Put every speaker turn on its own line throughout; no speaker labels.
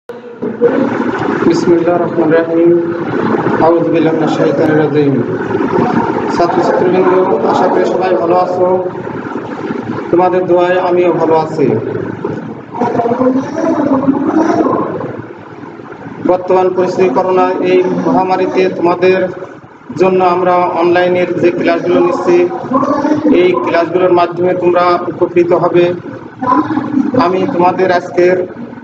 বিসমিল্লাহির রহমানির রহিম। আউযু বিল্লাহি মিনাশ শাইতানির রাজিম। ছাত্রছাত্রীবৃন্দ, আশা করি সবাই ভালো আছো। তোমাদের দোয়ায় আমিও ভালো আছি। বর্তমান পরিস্থিতি করোনা এই মহামারীতে তোমাদের জন্য আমরা অনলাইনের যে ক্লাসগুলো নিচ্ছি, এই ক্লাসগুলোর মাধ্যমে তোমরা উপকৃত হবে। আমি তোমাদের আজকের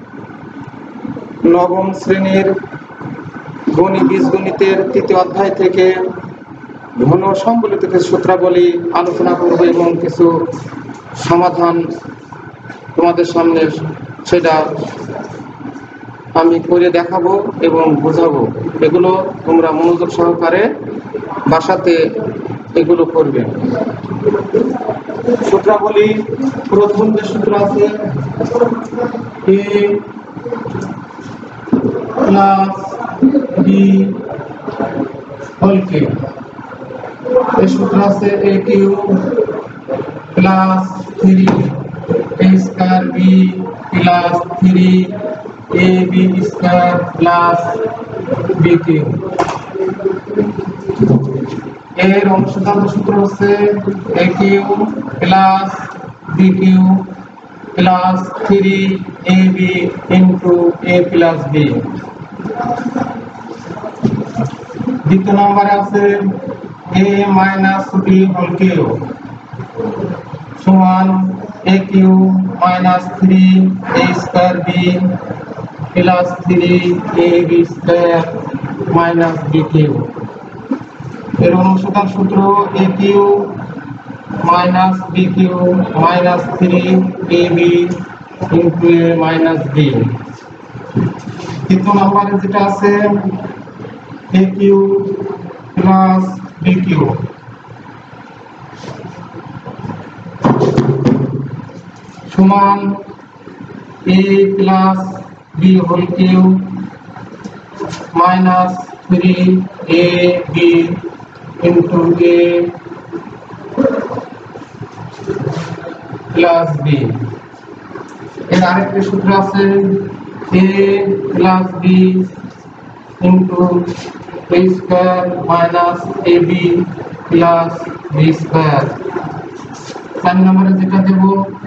নবম শ্রেণীর বীজগণিতের তৃতীয় অধ্যায় থেকে ঘন সম্বলিত কিছু সূত্রাবলী আলোচনা করব এবং কিছু সমাধান তোমাদের সামনে সেটা আমি করে দেখাবো এবং বোঝাবো। এগুলো তোমরা মনোযোগ সহকারে বাসাতে এগুলো করবে। সূত্রাবলী প্রথম যে সূত্র আছে a plus b whole cube, এই সূত্র আছে a cube plus 3 a square b plus 3 ab square plus b cube. এর অনুসন্ধান সূত্র হচ্ছে a cube plus b cube plus 3ab into a plus b। দ্বিতীয় নম্বরে আছে a minus b whole cube সমান a cube minus 3 a square b plus 3ab square minus b cube. এর অনুসন্ধান সূত্র a cube minus b cube minus 3ab into a minus b। তৃতীয় নম্বরে যেটা আছে a cube plus b cube সমান a plus b whole cube minus 3ab into a plus b। এর আরেকটি সূত্র আছে a plus b into a square minus ab plus b square. 4 নম্বরে যেটা দেব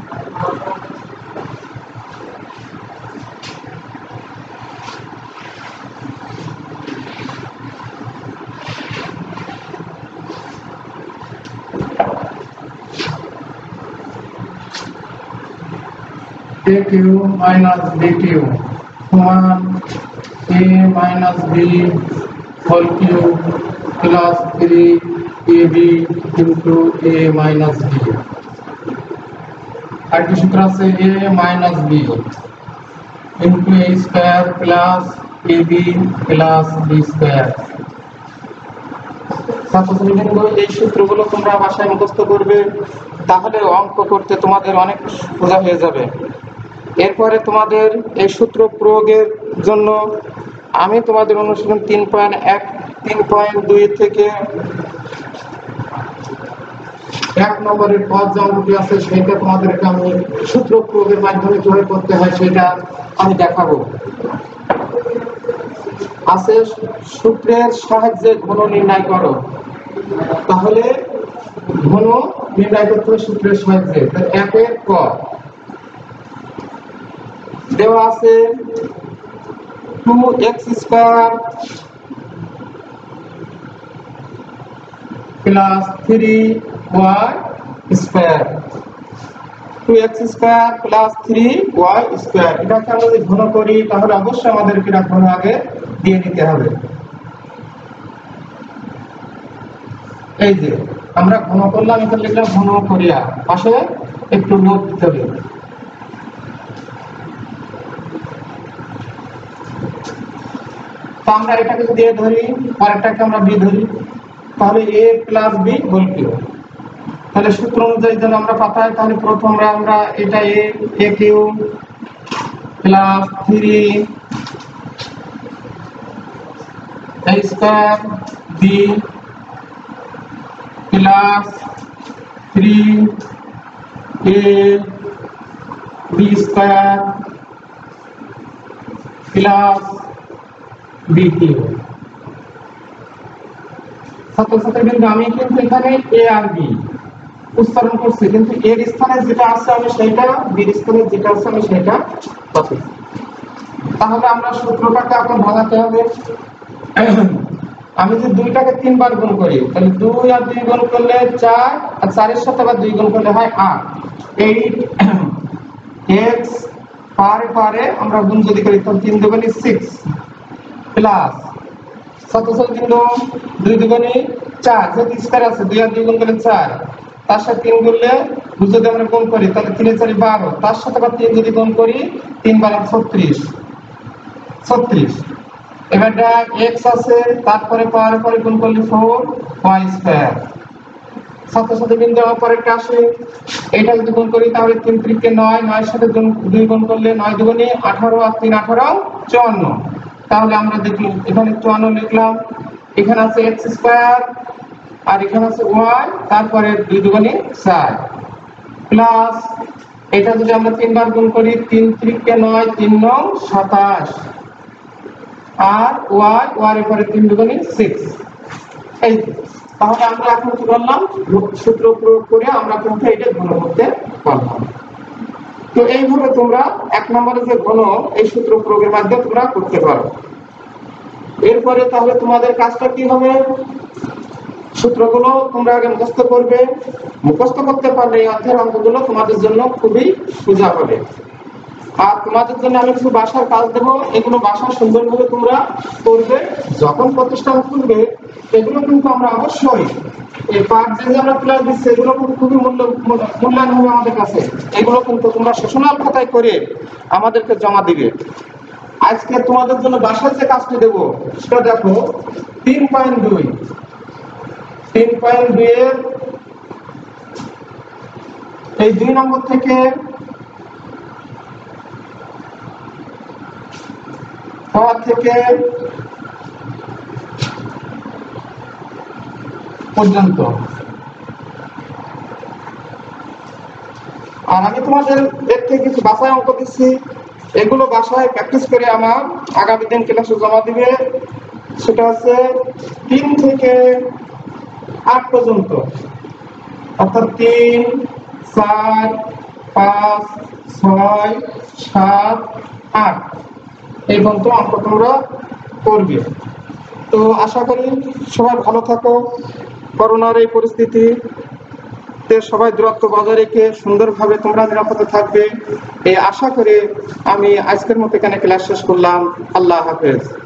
a cube minus b cube সমান a minus b whole cube plus 3ab into a minus b। আরেকটি সূত্র আছে a minus b into a square plus ab plus b square. ছাত্রছাত্রীবৃন্দ, এই সূত্রগুলো তোমরা বাসায় মুখস্থ করবে, তাহলে অঙ্ক করতে তোমাদের অনেক সোজা হয়ে যাবে। এরপরে তোমাদের এই সূত্র প্রয়োগের জন্য আমি তোমাদের অনুশীলন 3.1 3.2 থেকে 1 নম্বরের পদ যে অঙ্কটি আছে সেটা তোমাদেরকে আমি সূত্র প্রয়োগের মাধ্যমে কিভাবে করতে হয় সেটা আমি দেখাবো। আছে সূত্রের সাহায্যে ঘন নির্ণয় করো। তাহলে ঘন নির্ণয় করতে হবে সূত্রের সাহায্যে। একের ক দেওয়া আছে 2x square plus 3y square, 2x square plus 3y square. এটাকে আমরা যদি ঘন করি তাহলে অবশ্যই আমাদেরকে এটা ঘন আগে দিয়ে নিতে হবে। এই যে আমরা ঘন করলাম, এখানে লিখলাম ঘন করিয়া, পাশে একটু লোড দিতে হবে। তো আমরা এটাকে যদি a ধরি আর এটাকে আমরা b ধরি, তাহলে a plus b whole cube. তাহলে সূত্র অনুযায়ী যদি আমরা পাতাই, তাহলে প্রথমে আমরা এটা a cube plus 3 a square b plus 3 a b square plus b cube. ছাত্রছাত্রী কিন্তু আমি কিন্তু এখানে এ আর বি উচ্চারণ করছি, কিন্তু এর স্থানে যেটা আছে আমি সেটা, বির স্থানে যেটা আছে আমি সেটা বসাচ্ছি। তাহলে আমরা সূত্রটাকে এখন ভাঙাতে হবে। আমি যদি 2টাকে 3 বার গুণ করি তাহলে 2 আর 2 গুণ করলে 4, আর 4 এর সাথে আবার 2 গুণ করলে হয় 8। 8 x পারে আমরা গুণ যদি করি তাহলে 3 দুগুণে 6 প্লাস 7 কিন্তু 2 দুগুণে 4, যেহেতু স্কয়ার আছে 2 আর 2 গুণ করলে 4, তার সাথে 3 গুণলে যদি আমরা গুণ করি তাহলে 3 এর 4 12, তার সাথে আবার 3 যদি গুণ করি 3 12 36। এবারটা x আছে, তারপরে পরে গুণ করলে 4y স্কয়ার। সাথে কিন্তু আমার পরেরটা আসে, এটা যদি গুণ করি তাহলে 3 3 9, 9 এর সাথে 2 গুণ করলে 9 দুগুণে 18 আর 3 18 54। তাহলে আমরা দেখি এখানে 54 লিখলাম, এখানে আছে x স্কয়ার আর এখানে আছে y, তারপরে 2 দুগুণে 4 প্লাস এটা যদি আমরা 3 বার গুণ করি 3 3 9, 3 9 27 আর y এর পরে 3 দুগুণে 6। এই তাহলে আমরা এখন কি করলাম, সূত্র প্রয়োগ করে আমরা কিন্তু এটা ঘন করতে পারলাম। তো এইভাবে তোমরা 1 নম্বরে যে ঘন, এই সূত্র প্রয়োগের মাধ্যমে তোমরা করতে পারো। এরপরে তাহলে তোমাদের কাজটা কি হবে, সূত্রগুলো তোমরা আগে মুখস্থ করবে। মুখস্থ করতে পারলে এই অধ্যায়ের অঙ্কগুলো তোমাদের জন্য খুবই সোজা হবে। আর তোমাদের জন্য আমি কিছু বাসার কাজ দেবো, এগুলো বাসা সুন্দরভাবে তোমরা করবে। যখন প্রতিষ্ঠান খুলবে এগুলো কিন্তু আমরা অবশ্যই এই পার্ট যে আমরা ক্লাস দিচ্ছি এগুলো কিন্তু খুবই মূল্যায়ন হবে আমাদের কাছে। এগুলো কিন্তু তোমরা সেশনাল খাতায় করে আমাদেরকে জমা দিবে। আজকে তোমাদের জন্য বাসার যে কাজটি দেবো সেটা দেখো 3.2 এর এই 2 নম্বর থেকে পর্যন্ত। আর আমি তোমাদের এর থেকে কিছু বাসায় অঙ্ক দিচ্ছি, এগুলো বাসায় প্র্যাকটিস করে আমার আগামী দিন ক্লাসে জমা দিবে। সেটা আছে 3 থেকে 8 পর্যন্ত, অর্থাৎ 3 4 5 6 7 8 এই পর্যন্ত অঙ্ক তোমরা করবে। তো আশা করি সবাই ভালো থাকো। করোনার এই পরিস্থিতিতে সবাই দূরত্ব বজায় রেখে সুন্দরভাবে তোমরা নিরাপদে থাকবে এই আশা করে আমি আজকের মতো এখানে ক্লাস শেষ করলাম। আল্লাহ হাফেজ।